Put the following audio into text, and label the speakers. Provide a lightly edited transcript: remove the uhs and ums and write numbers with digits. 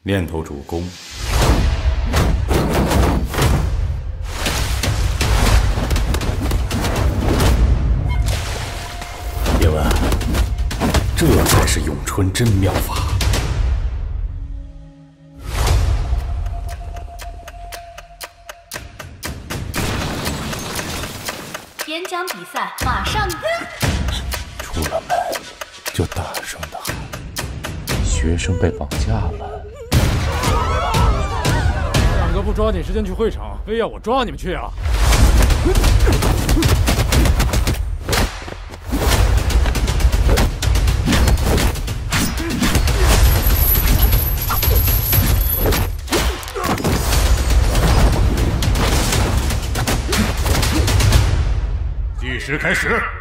Speaker 1: 练头主攻。叶问，这才是咏春真妙法。
Speaker 2: 演讲比赛马上。
Speaker 3: 出了门就大声的喊，学生被绑架了。
Speaker 4: 大哥不抓紧时间去会场，非要我抓你们去啊！
Speaker 5: 计时开始。